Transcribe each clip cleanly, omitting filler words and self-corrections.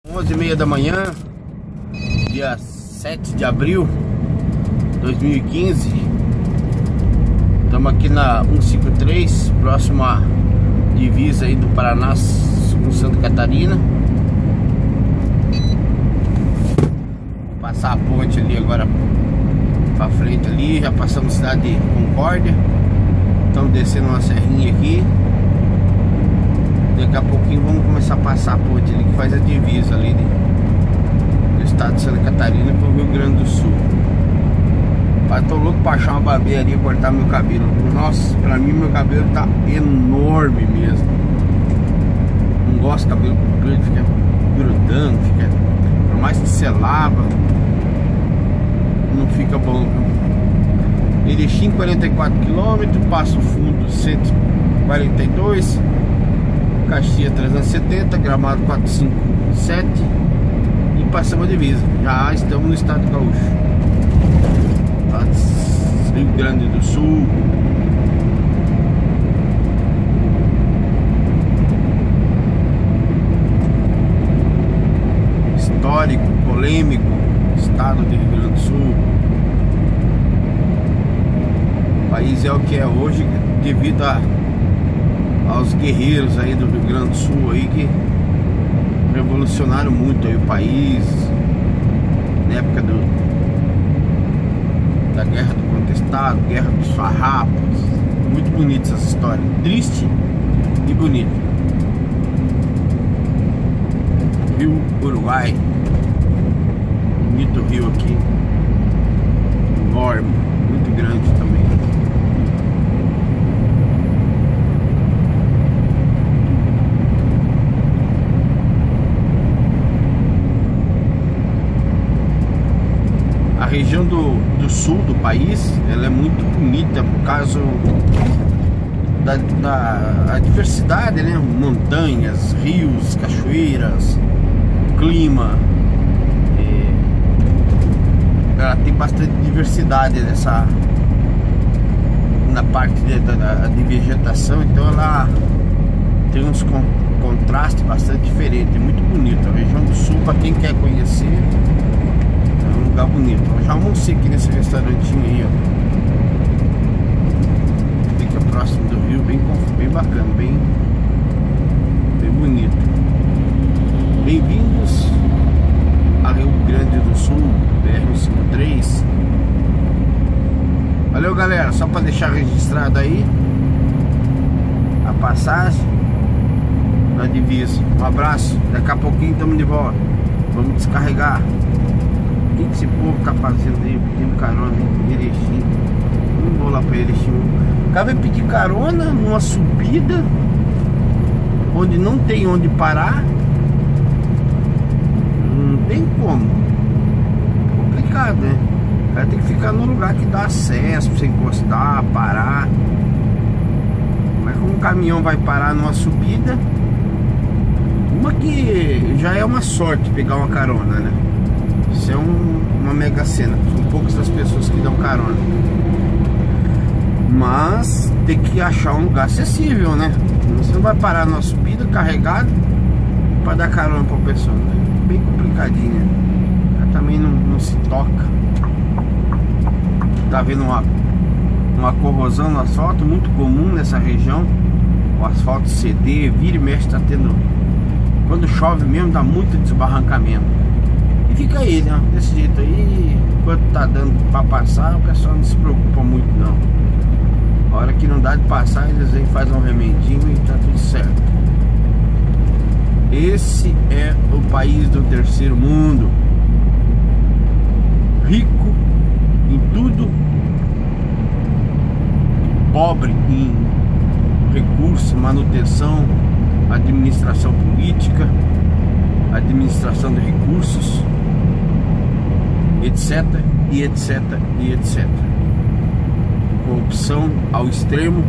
11h30 da manhã, dia 7 de abril de 2015. Estamos aqui na 153, próximo à divisa aí do Paraná com Santa Catarina. Vou passar a ponte ali agora pra frente ali, já passamos a cidade de Concórdia. Estamos descendo uma serrinha aqui. Daqui a pouquinho vamos começar a passar a ponte ali que faz a divisa ali do estado de Santa Catarina para o Rio Grande do Sul. Mas tô louco pra achar uma barbearia e cortar meu cabelo. Nossa, pra mim meu cabelo tá enorme mesmo. Não gosto de cabelo grande, fica grudando, fica, por mais que você lava, não fica bom. Erechim 44 km, Passo Fundo 142, Caxias 370, Gramado 457 e passamos a divisa. Já estamos no estado do Gaúcho, Rio Grande do Sul. Histórico, polêmico estado do Rio Grande do Sul. O país é o que é hoje devido aos guerreiros aí do Rio Grande do Sul aí que revolucionaram muito aí o país na época da Guerra do Contestado, Guerra dos Farrapos. Muito bonita essa história, triste e bonita. Rio Uruguai, bonito rio aqui, enorme, muito grande também. A região do sul do país, ela é muito bonita por causa da diversidade, né? Montanhas, rios, cachoeiras, clima. Ela tem bastante diversidade na parte de vegetação, então ela tem uns contrastes bastante diferentes, é muito bonito. A região do sul, para quem quer conhecer, é um lugar bonito. Eu já almocei aqui nesse restaurantinho aí, ó. Fica próximo do rio, bem bacana, bem bonito. Bem-vindos a Rio Grande do Sul, BR-153. Valeu, galera, só para deixar registrado aí a passagem na divisa. Um abraço, daqui a pouquinho estamos de volta. Vamos descarregar. O que esse povo tá fazendo aí? Pedindo carona em Erechim. Não vou lá para Erechim. O cara vai pedir carona numa subida onde não tem onde parar. Não tem como. Complicado, né? O cara tem que ficar no lugar que dá acesso pra você encostar, parar. Mas como o caminhão vai parar numa subida, uma que já é uma sorte pegar uma carona, né? Isso é uma mega cena. São poucas as pessoas que dão carona. Mas tem que achar um lugar acessível, né? Você não vai parar numa subida carregado para dar carona pra pessoa, né? Bem complicadinha. Ela também não se toca. Tá vendo uma corrosão no asfalto muito comum nessa região. O asfalto ceder, vira e mexe, tá tendo. Quando chove mesmo dá muito desbarrancamento. E fica aí, né? Desse jeito aí, enquanto tá dando pra passar, o pessoal não se preocupa muito não. A hora que não dá de passar, eles vêm, fazem um remendinho e tá tudo certo. Esse é o país do terceiro mundo, rico em tudo, pobre em recursos, manutenção, administração política, administração de recursos, etc, e etc, e etc. Corrupção ao extremo.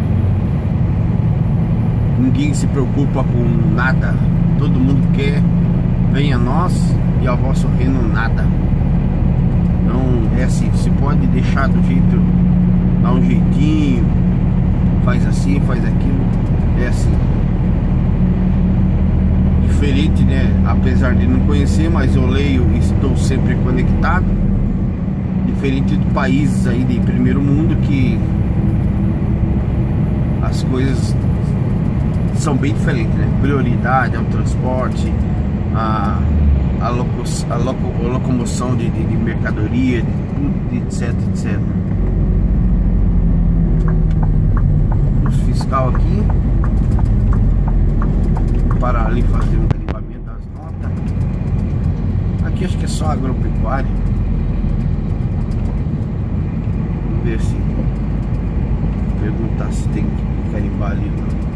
Ninguém se preocupa com nada. Todo mundo quer, venha a nós e ao vosso reino nada. Não é assim, se pode deixar do jeito, dá um jeitinho, faz assim, faz aquilo, é assim. diferente, né? Apesar de não conhecer, mas eu leio e estou sempre conectado. Diferente de países aí de primeiro mundo que as coisas são bem diferentes, né? Prioridade ao transporte, a locomoção de mercadoria, de tudo, etc, etc. Os fiscal aqui para ali fazer um carimbamento das notas. Aqui acho que é só agropecuária. Vamos ver se perguntar se tem que carimbar ali ou não.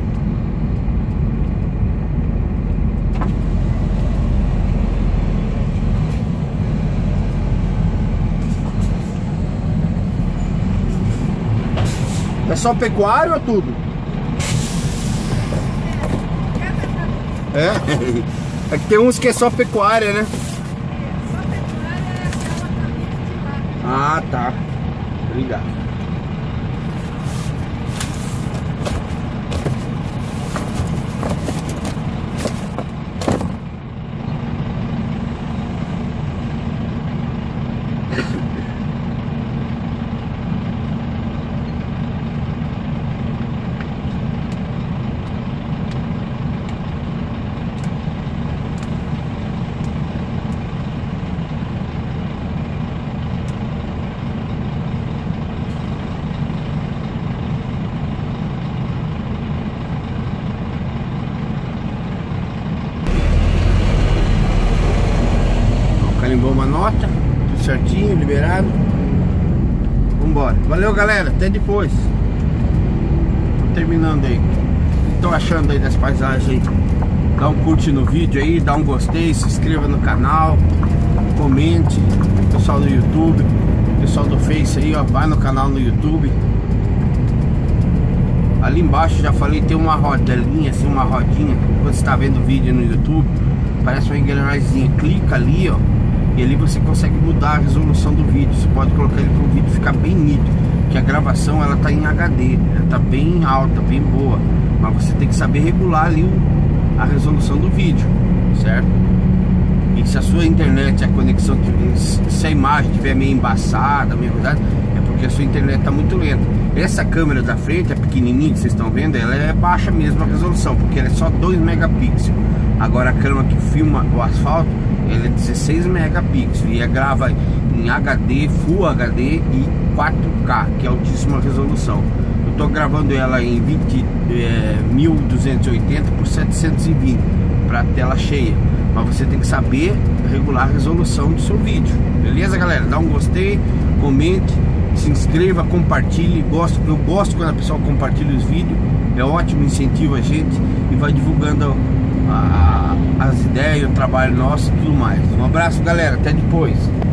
É só pecuário ou tudo? É que tem uns que é só pecuária, né? Ah, tá. Obrigado. Carimbou uma nota, tudo certinho, liberado. Vambora. Valeu, galera, até depois. Tô terminando aí. O que estão achando aí das paisagens aí? Dá um curte no vídeo aí, dá um gostei, se inscreva no canal, comente. Pessoal do YouTube, pessoal do Face aí, ó, vai no canal no YouTube. Ali embaixo, já falei, tem uma rodelinha, assim, uma rodinha. Quando você tá vendo o vídeo no YouTube, parece uma engrenagemzinha. Clica ali, ó, e ali você consegue mudar a resolução do vídeo. Você pode colocar ele para o vídeo ficar bem nítido, que a gravação ela tá em HD, ela tá bem alta, bem boa, mas você tem que saber regular ali a resolução do vídeo, certo? E se a sua internet, a conexão, se a imagem estiver meio embaçada, meio verdade, é porque a sua internet tá muito lenta. Essa câmera da frente, a pequenininha que vocês estão vendo, ela é baixa mesmo a resolução, porque ela é só 2 megapixels. Agora a câmera que filma o asfalto, ela é 16 megapixels e ela grava em HD, Full HD e 4K, que é altíssima resolução. Eu tô gravando ela em 1280 por 720 para tela cheia, mas você tem que saber regular a resolução do seu vídeo, beleza, galera? Dá um gostei, comente, se inscreva, compartilhe. Eu gosto quando a pessoa compartilha os vídeos, é ótimo, incentiva a gente e vai divulgando as ideias, o trabalho nosso e tudo mais. Um abraço, galera, até depois.